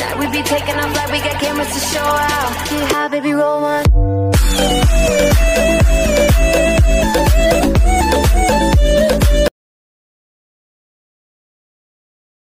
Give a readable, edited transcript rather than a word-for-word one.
Tonight we be taking off like we got cameras to show out. Get high, baby, roll one.